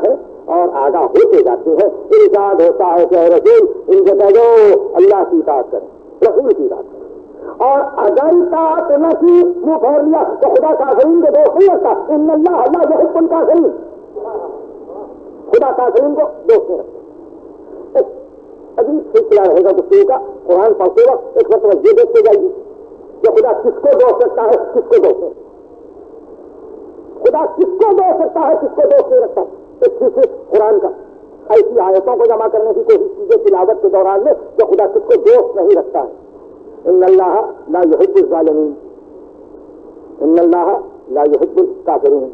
اور آگاہ ہوتے جاتے ہیں. ارشاد ہوتا ہے کہ اے رسول ان سے کہہ دو اللہ کی اطاعت کریں, رسول کی اطاعت کریں. اور اگر اطاعت نہ کی منہ پھیر لیا تو خدا کافرین کو دوست نہیں رکھتا. ان اللہ لا یحب الکافرین, خدا کافرین کو دوست نہیں رکھتا. عجیب سلسلہ رہے گا گفتگو کا. قرآن پڑھتے وقت ایک مرتبہ یہ دیکھتے جائیے کہ خدا کس کو دوست رکھتا ہے, کس کو دوست نہیں. خدا کس کو دوست رکھتا ہے, کس کو دوست نہیں رکھتا. ایک چیز قرآن کا ایسی آیتوں کو جمع کرنے کی کوشش کیجیے تلاوت کے دوران میں کہ خدا کس کو دوست نہیں رکھتا ہے. ان اللہ لا یحب الظالمین, ان اللہ لا یحب الکافرین,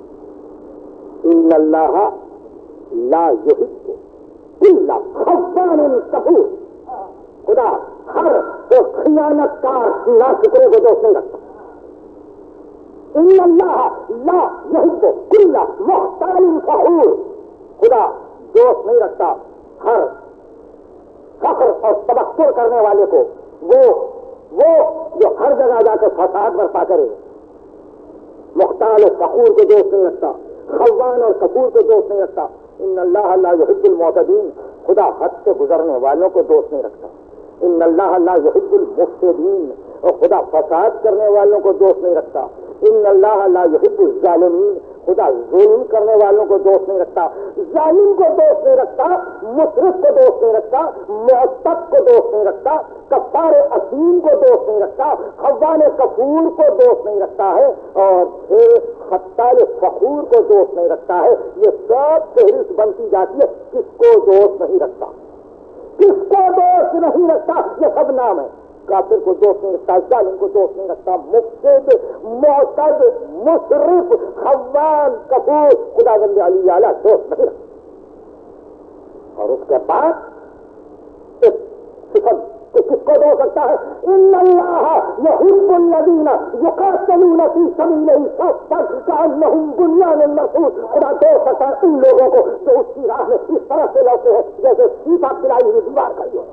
ان اللہ لا یحب الا خوان کفور. خدا ہر خیانت کار ناشکرے کو دوست نہیں رکھتا. ان اللہ لا یحب الا مختال فخور. خدا دوست نہیں رکھتا ہر فخر اور تبختر کرنے والے کو, وہ جو ہر جگہ جا کر فساد برپا کرے. مختال و فخور کو دوست نہیں رکھتا, خوان اور کفور کو دوست نہیں رکھتا. ان اللہ لا یحب المعتدین, خدا حد سے گزرنے والوں کو دوست نہیں رکھتا. ان اللہ لا یحب المفسدین, اور خدا فساد کرنے والوں کو دوست نہیں رکھتا. ان اللہ لا یحب الظالمین, خدا ظلم کرنے والوں کو دوست نہیں رکھتا. ظالم کو دوست نہیں رکھتا, مسرف کو دوست نہیں رکھتا, معتد کو دوست نہیں رکھتا, کفار اثیم کو دوست نہیں رکھتا, خوان کفور کو دوست نہیں رکھتا ہے, اور پھر خطال فخور کو دوست نہیں رکھتا ہے. یہ سب فہرست بنتی جاتی ہے کس کو دوست نہیں رکھتا, کس کو دوست نہیں رکھتا. یہ سب نام ہے. کافر کو دوست نہیں رکھتا, ظالم کو دوست نہیں رکھتا, مفسد, معتد, مسرف, خوان, کفور, خدا بند علی اعلیٰ دوست نہیں رکھتا. اور اس کے بعد ایک صفت کہ کس کو دوست رکھتا ہے. ان اللہ یحب الذین یقاتلون فی سبیلہ صفا کأنہم بنیان مرصوص. خدا دوست رکھتا ہے ان لوگوں کو جو اس کی راہ میں اس طرح سے لوٹتے ہیں جیسے سیپا پلائی ہوئی دیوار کھڑی ہو.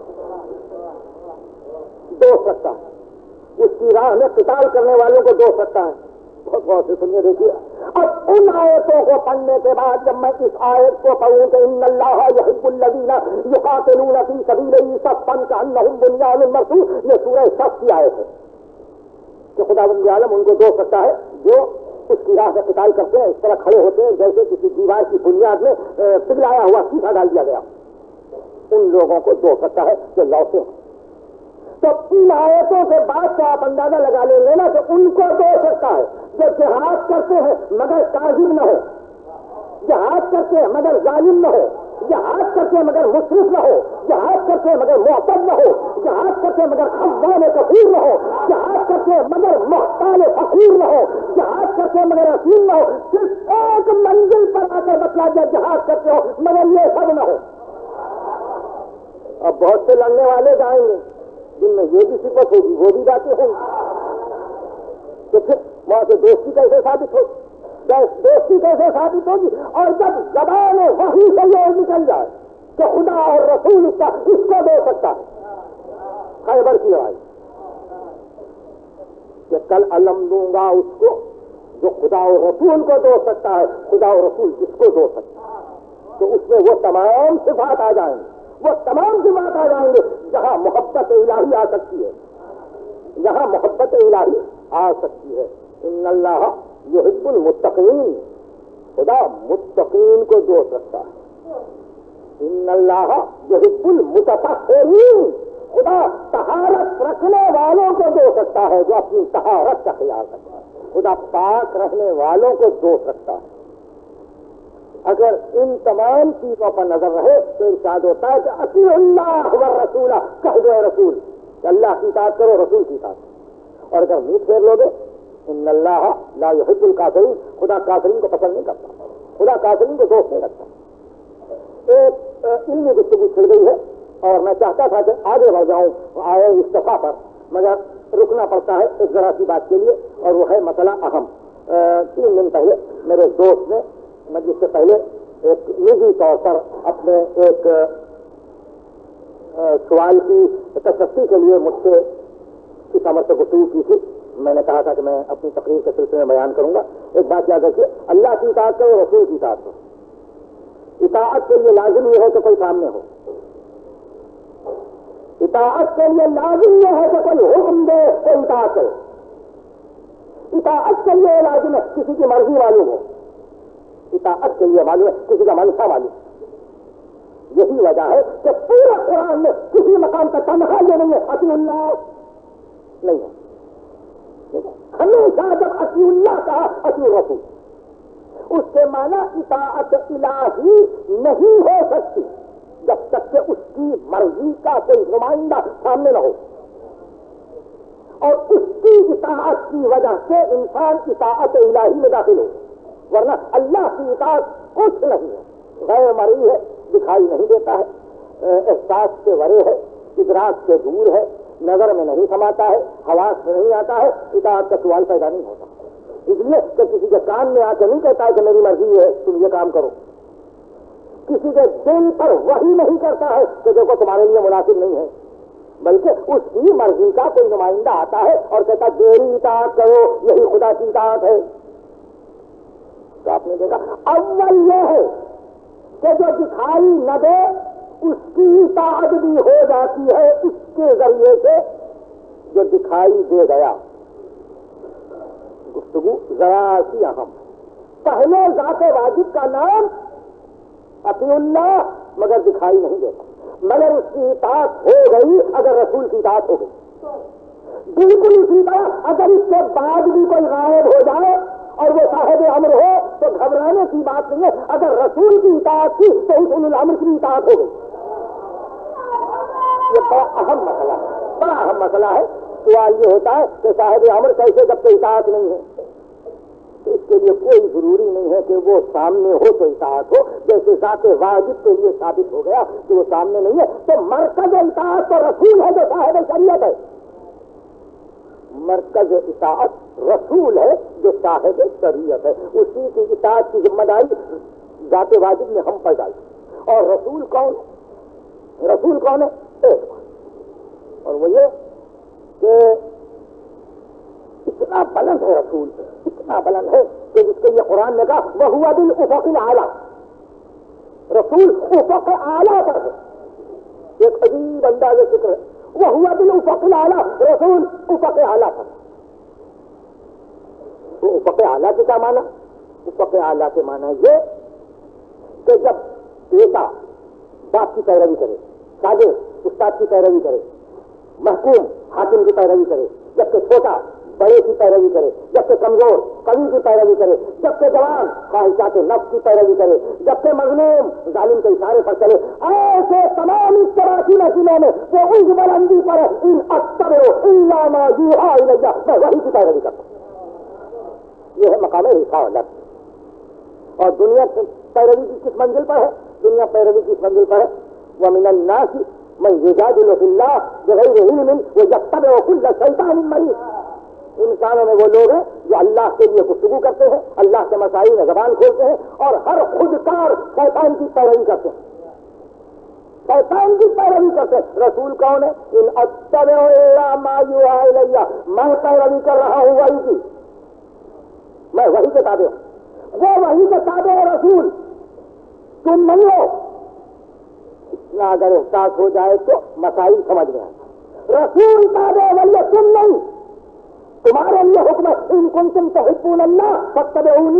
دوست رکھتا ہے اس کی راہ میں قتال کرنے والوں کو دوست رکھتا ہے. بہت بہت سے سنیے دیکھیے. اب ان آیتوں کو پڑھنے کے بعد جب میں اس آیت کو پڑھوں کہ ان اللہ یحب الذین یقاتلون فی سبیلہ صفا کأنہم بنیان مرصوص, یہ سورہ صف کی آیت ہے کہ خدا بند عالم ان کو دوست رکھتا ہے جو اس کی راہ میں قتال کرتے ہیں, اس طرح کھڑے ہوتے ہیں جیسے کسی دیوار کی بنیاد میں پگھلایا ہوا سیسا ڈال دیا گیا. ان لوگوں کو دوست رکھتا ہے جو لوٹے ہیں. تو ان آیتوں کے بعد سے آپ اندازہ لگا لیں گے نا کہ ان کو دوست رکھتا ہے جو جہاد کرتے ہیں مگر کاذب نہ ہو, جہاد کرتے ہیں مگر ظالم نہ ہو, جہاد کرتے ہیں مگر مسرف نہ ہو, جہاد کرتے ہیں مگر معتد نہ ہو, جہاد کرتے ہیں مگر خوان کفور نہ ہو, جہاد کرتے ہیں مگر مختال فخور نہ ہو, جہاد کرتے ہیں مگر اثیم نہ ہو. صرف ایک منزل پر آ کر بتلا دیا جہاد کرتے ہو مگر یہ سب نہ ہو. اب بہت سے لڑنے والے جائیں گے جن میں یہ بھی صفت ہوگی, وہ بھی جاتے ہیں, تو پھر وہاں سے دوستی کیسے ثابت ہوگی, دوستی کیسے ثابت ہوگی. اور جب زبان وحی سے یہ نکل جائے کہ خدا اور رسول اس کو دے سکتا ہے. خیبر کی روایت کہ کل علم دوں گا اس کو جو خدا اور رسول کو دو سکتا ہے. خدا اور رسول کس کو دو سکتا ہے, تو اس میں وہ تمام صفات آ جائیں گے, وہ تمام صفات آ جائیں گے جہاں محبت الہی آ سکتی ہے, جہاں محبت الہی آ سکتی ہے. ان اللہ یحب المتقین, خدا متقین کو دوست رکھتا ہے. ان اللہ یحب المتطہرین, خدا طہارت رکھنے والوں کو دوست رکھتا ہے جو اپنی طہارت کا خیال رکھتا ہے. خدا پاک رہنے والوں کو دوست رکھتا ہے. اگر ان تمام چیزوں پر نظر رہے تو ارشاد ہوتا ہے کہ اطیعوا اللہ والرسول, کہہ دو رسول کہ اللہ کی اطاعت کرو, رسول کی اطاعت کرو. اور اگر منہ پھیر لو گے ان اللہ لا یحب الکافرین, خدا کافرین کو پسند نہیں کرتا, خدا کافرین کو دوست نہیں رکھتا. ایک علمی گفتگو چھڑ گئی ہے اور میں چاہتا تھا کہ آگے بڑھ جاؤں آئے استفا پر, مگر رکنا پڑتا ہے ایک ذرا سی بات کے لیے, اور وہ ہے مسئلہ اہم. 3 دن پہلے میرے دوست نے مجلس سے پہلے ایک نجی طور پر اپنے ایک سوال کی تصدیق کے لیے مجھ سے اس عمر سے گفتگو کی تھی. میں نے کہا تھا کہ میں اپنی تقریر کے سلسلے میں بیان کروں گا. ایک بات یاد رکھیے, اللہ کی اطاعت کرو, رسول کی اطاعت کرو. اطاعت کے لیے لازم یہ ہے کہ کوئی سامنے ہو، اطاعت کے لیے لازم یہ ہے کہ کوئی حکم دے تو اطاعت کرے، اطاعت کے لیے لازم ہے کسی کی مرضی معلوم ہو، اطاعت کے لیے معلوم ہے کسی کا منشا معلوم ہے۔ یہی وجہ ہے کہ پورا قرآن میں کسی مقام کا تنہا یہ نہیں ہے اطیع اللہ نہیں ہے، ہمیشہ جب اطیع اللہ کہا اطیع رسول، اس کے معنی اطاعت الہی نہیں ہو سکتی جب تک کہ اس کی مرضی کا کوئی نمائندہ سامنے نہ ہو، اور اس کی اطاعت کی وجہ سے انسان اطاعت الہی میں داخل ہو، ورنہ اللہ کی اطاعت کچھ نہیں ہے، غیر مرئی ہے، دکھائی نہیں دیتا ہے، احساس سے ورے ہے، ادراک سے دور ہے، نظر میں نہیں سماتا ہے، حواس میں نہیں آتا ہے، اطاعت کا سوال پیدا نہیں ہوتا، اس لیے کہ کسی کے کان میں آ کے نہیں کہتا ہے کہ میری مرضی ہے تم یہ کام کرو، کسی کے دل پر وحی نہیں کرتا ہے کہ دیکھو تمہارے لیے مناسب نہیں ہے، بلکہ اس کی مرضی کا کوئی نمائندہ آتا ہے اور کہتا ہے میری اطاعت کرو، یہی خدا کی اطاعت ہے۔ تو آپ نے دیکھا اول یہ ہے کہ جو دکھائی نہ دے اس کی اطاعت بھی ہو جاتی ہے اس کے ذریعے سے جو دکھائی دے گیا۔ گفتگو ذرا سی اہم، پہلے ذات واجب کا نام اطیع اللہ مگر دکھائی نہیں دیتا، مگر اس کی اطاعت ہو گئی اگر رسول کی اطاعت ہو گئی۔ بالکل اسی طرح اگر اس کے بعد بھی کوئی غائب ہو جائے اور وہ صاحب امر ہو تو گھبرانے کی بات نہیں ہے، اگر رسول کی اطاعت کی تو اس اولو الامر کی اطاعت ہو گئی۔ یہ بڑا اہم مسئلہ ہے، بڑا اہم مسئلہ ہے۔ سوال یہ ہوتا ہے کہ صاحب امر کیسے جب کہ اطاعت نہیں ہے؟ اس کے لیے کوئی ضروری نہیں ہے کہ وہ سامنے ہو تو اطاعت ہو، جیسے ذات واجب کے لیے ثابت ہو گیا کہ وہ سامنے نہیں ہے، تو مرکز اطاعت تو رسول ہے جو صاحب شریعت ہے، مرکز اطاعت رسول ہے جو صاحب شریعت ہے، اسی کی اطاعت کی ذمہ داری ذات واجب نے ہم پر ڈالی۔ اور رسول کون ہے؟ رسول کون ہے؟ ایک بات، اور وہ یہ کہ اتنا بلند ہے رسول، اتنا بلند ہے کہ جس کے لیے قرآن نے کہا وَهُوَ بِالْأُفُقِ الْأَعْلَىٰ، رسول افق اعلیٰ پر ہے، ایک عجیب انداز ذکر ہے، وَهُوَ بِالْأُفُقِ الْأَعْلَىٰ، رسول افق اعلیٰ پر۔ تو افق اعلیٰ کے کیا معنی؟ افق اعلیٰ کے معنی یہ کہ جب بیٹا باپ کی پیروی کرے، شاگرد استاد کی پیروی کرے، محکوم حاکم کی پیروی کرے، جبکہ چھوٹا بڑے کی پیروی کرے، جبکہ کمزور قوی کی پیروی کرے، جبکہ جوان خواہشات نفس کی پیروی کرے، جبکہ مظلوم ظالم کے اشارے پر چلے، ایسے تمام اس طرح کی نسلوں میں وہ اس بلندی پر ان اتبع الا ما یوحی الی، میں وحی کی پیروی کرتا ہوں۔ یہ ہے مقام رسالت۔ اور دنیا پیروی کی کس منزل پر ہے؟ دنیا پیروی کی کس منزل پر ہے؟ وَمِنَ النَّاسِ مَن يُجَادِلُ فِي اللَّهِ بِغَيْرِ عِلْمٍ وَيَتَّبِعُ كُلَّ شَيْطَانٍ مَرِيدٍ۔ انسانوں میں وہ لوگ ہیں جو اللہ کے لیے گفتگو کرتے ہیں، اللہ کے مسائل میں زبان کھولتے ہیں اور ہر خودکار شیطان کی پیروی کرتے ہیں، شیطان کی پیروی کرتے ہیں۔ رسول کون ہے؟ ان اتبع الا ما یوحی الی، میں پیروی کر رہا ہوں وحی کی، میں وحی کے تابع ہوں، وہ وحی کے تابع ہے رسول، تم نہیں ہو۔ اتنا اگر احساس ہو جائے تو مسائل سمجھ میں آئے۔ رسول تابع ولی، تم نہیں، تمہارے لیے حکم ہے ان کنتم تحبون اللہ فاتبعونی،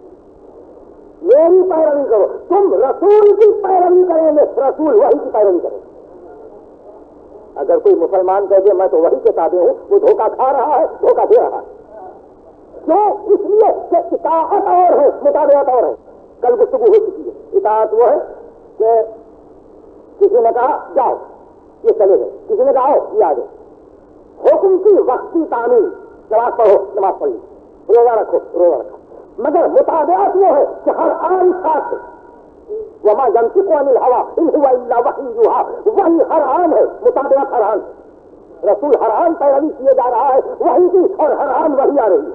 میری پیروی کرو۔ تم رسول کی پیروی کریں گے، رسول وحی کی پیروی کریں گے۔ اگر کوئی مسلمان کہہ دے میں تو وحی کے تابع ہوں، وہ دھوکہ کھا رہا ہے، دھوکہ دے رہا ہے۔ کیوں؟ اس لیے کہ اطاعت اور ہے، مطابعت اور ہے۔ کل گفتگو ہو چکی ہے۔ اطاعت وہ ہے کہ کسی نے کہا جاؤ، یہ چلے گئے، کسی نے کہا آؤ، یہ آ گئے۔ حکم کی وقتی تعمیل، نماز پڑھو، نماز پڑھی، روزہ رکھو، روزہ رکھا، مگر مطابعت وہ ہے کہ ہر آن ساتھ ہے۔ وما ينطق عن الهوى ان هو الا وحی یوحی، وحی ہر آن ہے، مطابعت ہر آن ہے۔ رسول ہر آن پیروی کیے جا رہا ہے وحی کی، اور ہر آن وحی آ رہی ہے۔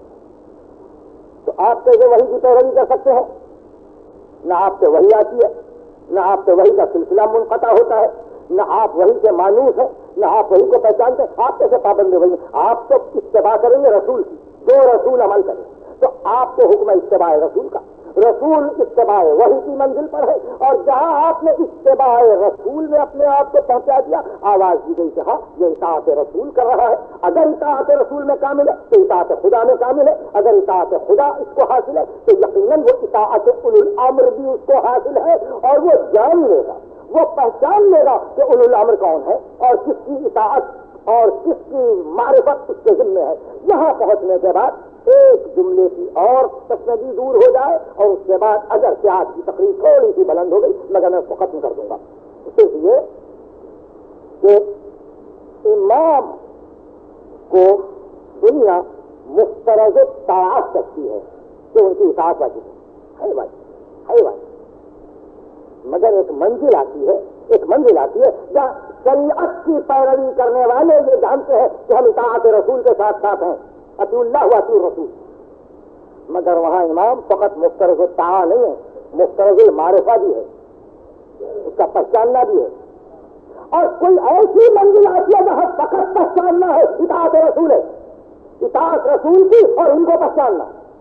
تو آپ کیسے وحی کی پیروی کر سکتے ہیں؟ نہ آپ سے وحی آتی ہے، نہ آپ سے وحی کا سلسلہ منقطع ہوتا ہے، نہ آپ وحی سے مانوس ہیں، نہ آپ وحی کو پہچانتے ہیں۔ آپ کیسے پابند وحی؟ آپ تو اتباع کریں گے رسول کی، جو رسول عمل کریں، تو آپ کو حکم اتباع رسول کا۔ رسول اتباع وحی کی منزل پر ہے، اور جہاں آپ نے اتباع رسول میں اپنے آپ کو پہنچا دیا، آواز دی گئی کہ ہاں یہ اطاعت رسول کر رہا ہے۔ اگر اطاعت رسول میں کامل ہے تو اطاعت خدا میں کامل ہے، اگر اطاعت خدا اس کو حاصل ہے تو یقیناً وہ اطاعت اولو الامر بھی اس کو حاصل ہے، اور وہ جان لے گا، وہ پہچان لے گا کہ اولو الامر کون ہے اور کس کی اطاعت اور کس کی معرفت اس کے ذمہ ہے۔ یہاں پہنچنے کے بعد ایک جملے کی اور تشنجی دور ہو جائے، اور اس کے بعد اگر سے آج کی تقریر تھوڑی سی بلند ہو گئی مگر میں اس کو ختم کر دوں گا۔ صرف یہ کہ امام کو دنیا مفترض طاعت کرتی ہے کہ ان کی اطاعت واجب ہے بھائی، مگر ایک منزل آتی ہے جہاں شریعت کی پیروی کرنے والے یہ جانتے ہیں کہ ہم اطاعت رسول کے ساتھ ساتھ ہیں، اطیعوا اللہ و اطیعوا الرسول، مگر وہاں امام فقط مفترض الطاعہ نہیں ہے، مفترض المعرفہ بھی ہے، اس کا پہچاننا بھی ہے، اور کوئی ایسی منزل آتی ہے جہاں فقط پہچاننا ہے اطاعت رسول ہے، اطاعت رسول کی اور ان کو پہچاننا۔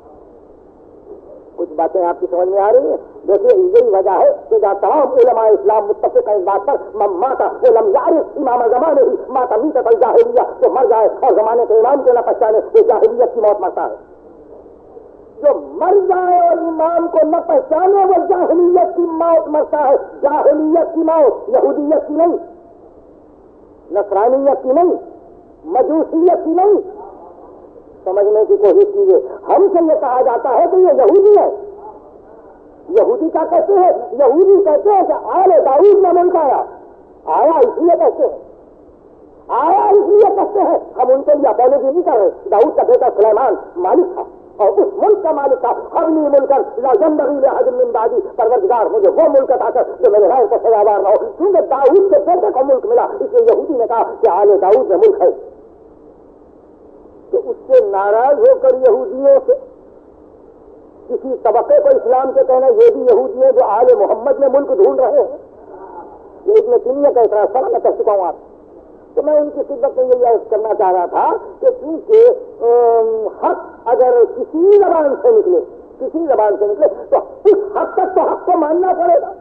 کچھ باتیں آپ کی سمجھ میں آ رہی ہیں؟ دیکھیے یہی وجہ ہے کہ جہاں تمام علماء اسلام متفق ہیں اس بات پر، من مات ولم یعرف امام زمانے ہی مات میتۃ الجاہلیہ، جو مر جائے اور زمانے کے امام کو نہ پہچانے وہ جاہلیت کی موت مرتا ہے۔ جو مر جائے اور امام کو نہ پہچانے وہ جاہلیت کی موت مرتا ہے، جاہلیت کی موت، یہودیت کی نہیں، نصرانیت کی نہیں، مجوسیت کی نہیں۔ سمجھنے کی کوشش کیجیے، ہم سے یہ کہا جاتا ہے کہ یہ یہودی ہے، یہودی کیا کہتے ہیں؟ یہودی کہتے ہیں کہ آل داؤد میں ملک آیا اس لیے کہتے ہیں، ہم ان کے لیے اپولوجی نہیں کر رہے۔ داؤد کا بیٹا سلیمان مالک تھا اور اس ملک کا مالک تھا، حبلی ملکا لا ينبغي لأحد من بعدی، پروردگار مجھے وہ ملک عطا کر جو میرے غیر کو سزاوار نہ ہو، کیونکہ داؤد کے بیٹے کو ملک ملا، اس لیے یہودی نے کہا کہ آل داؤد میں ملک ہے۔ تو اس سے ناراض ہو کر یہودیوں سے کسی طبقے کو اسلام کے کہنا یہ بھی یہودی ہے جو آل محمد میں ملک ڈھونڈ رہے ہیں، یہ ابن تیمیہ کا اعتراض تھا، میں کر چکا ہوں آپ، تو میں ان کی خدمت میں یہ عرض کرنا چاہ رہا تھا کہ چونکہ حق اگر کسی زبان سے نکلے تو اس حد تک تو حق کو ماننا پڑے گا،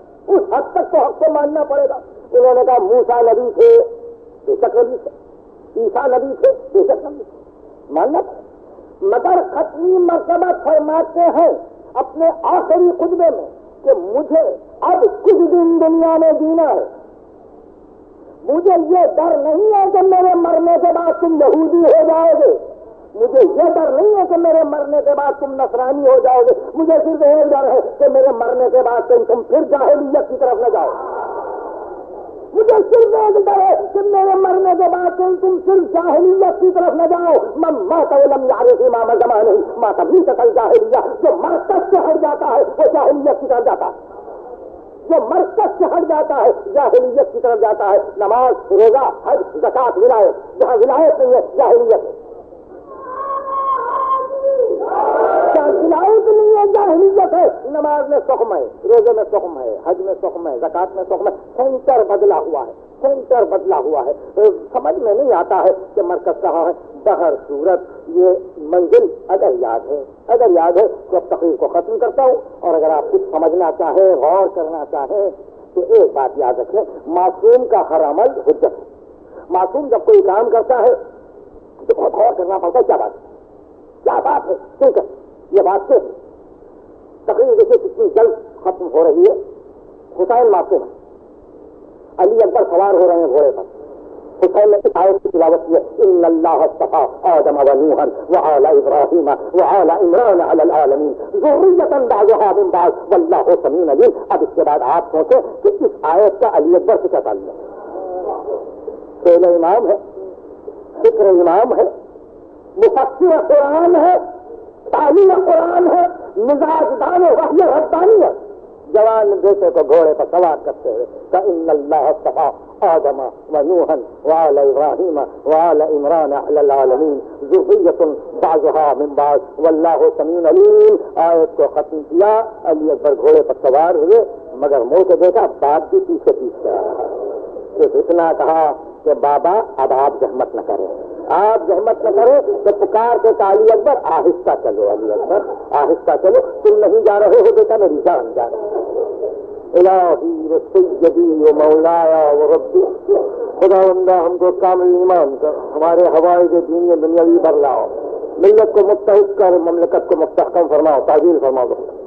انہوں نے کہا موسیٰ نبی تھے، بے شک نبی تھے، عیسیٰ نبی تھے، بے شک نبی تھے، ماننا پڑے، مگر ختمی مرتبہ فرماتے ہیں اپنے آخری خطبے میں کہ مجھے اب کچھ دن دنیا میں جینا ہے، مجھے یہ ڈر نہیں ہے کہ میرے مرنے کے بعد تم یہودی ہو جاؤ گے، مجھے یہ ڈر نہیں ہے کہ میرے مرنے کے بعد تم نصرانی ہو جاؤ گے، مجھے صرف ایک ڈر ہے کہ میرے مرنے کے بعد تم پھر جاہلیت کی طرف نہ جاؤ، مجھے صرف ایک ڈر ہے کہ میرے مرنے کے بعد تم صرف جاہلیت کی طرف نہ جاؤ۔ من مات ولم یعرف امام زمانہ مات میتۃ الجاہلیہ، جو مرکز سے ہٹ جاتا ہے وہ جاہلیت کی طرف جاتا ہے، جو مرکز سے ہٹ جاتا ہے جاہلیت کی طرف جاتا ہے۔ نماز، روزہ، حج، زکات، ولایت، جہاں ولایت نہیں ہے جاہلیت ہے، ولایت نہیں ہے جاہلیت ہے۔ نماز میں سخم ہے، روزے میں سخم ہے، حج میں سخم ہے، زکات میں سخم ہے، سینٹر بدلا ہوا ہے، سمجھ میں نہیں آتا ہے کہ مرکز کہاں ہے۔ بہر صورت یہ منزل اگر یاد ہے تو اب تقریر کو ختم کرتا ہوں، اور اگر آپ کچھ سمجھنا چاہیں، غور کرنا چاہیں تو ایک بات یاد رکھیں، معصوم کا ہر عمل حجت ہے۔ معصوم جب کوئی کام کرتا ہے تو بہت غور کرنا پڑتا ہے، کیا بات ہے، ٹھیک ہے یہ بات سے تقریر دیکھیے کتنی جلد ختم ہو رہی ہے۔ حسین معصوم ہے، علی اکبر سوار ہو رہے ہیں گھوڑے پر، حسین نے اس آیت کی تلاوت کی ہے، ان اللہ اصطفیٰ آدم و نوحا وآل ابراہیم وآل عمران علی العالمین ذریۃ بعضھا من بعض واللہ سمیع علیم۔ اب اس کے بعد آپ سوچیں کہ اس آیت کا علی اکبر سے کیا تعلق ہے؟ فعل امام ہے، فکر امام ہے، مفسر قرآن ہے، تعلیم قرآن ہے، مزاج دان وحی ربانی ہے۔ جوان بیٹے کو گھوڑے پر سوار کرتے ہوئے فإن اللہ اصطفیٰ آدم و نوحا وآل ابراہیم وآل عمران علی العالمین ذریۃ بعضھا من بعض واللہ سمیع علیم۔ آیت کو ختم کیا، علی اکبر گھوڑے پر سوار ہوئے، مگر منہ کو دیکھا باپ بھی پیچھے آ رہا ہے۔ صرف اتنا کہا کہ بابا اب آپ زحمت نہ کریں، آپ زحمت نہ کریں تو پکار کے علی اکبر آہستہ چلو، علی اکبر آہستہ چلو، تم نہیں جا رہے ہو بیٹا میری جان جا رہی ہے۔ الہی و سیدی و مولایا و ربی، خداوندہ ہم کو کامل ایمان کر، ہمارے حوائج دینی دنیاوی بدلاؤ، ملت کو متحد کر، مملکت کو مستحکم فرماؤ، تعجیل فرماؤ۔